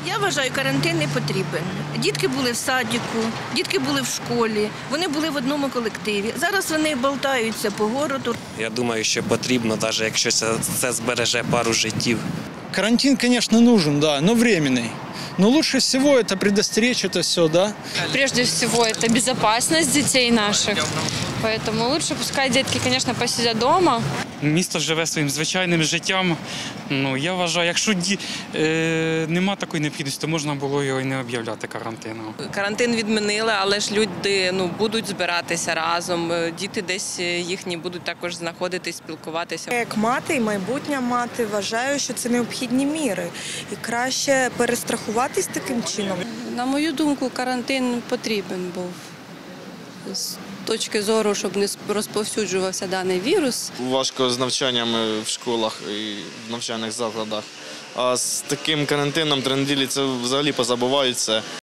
Я вважаю, карантин не потрібен. Дітки були в садіку, дітки були в школі, вони були в одному колективі. Зараз вони болтаються по городу. Я думаю, що потрібно, навіть якщо це збереже пару життів. Карантин, конечно, нужен, да, но временный. Но лучше всего это предостеречь это все, да? Прежде всего, это безопасность детей наших. Поэтому лучше пускай детки, конечно, посидят дома. Місто живе своїм звичайним життям. Я вважаю, якщо нема такої необхідності, то можна було його і не об'являти карантином. Карантин відмінили, але ж люди будуть збиратися разом, діти десь їхні будуть також знаходитись, спілкуватися. Як мати і майбутня мати вважаю, що це необхідні міри. І краще перестрахуватись таким чином. На мою думку, карантин потрібен був з точки зору, щоб не розповсюджувався даний вірус. Важко з навчанням в школах і в навчальних закладах. А з таким карантином тренділі це взагалі позабувають все.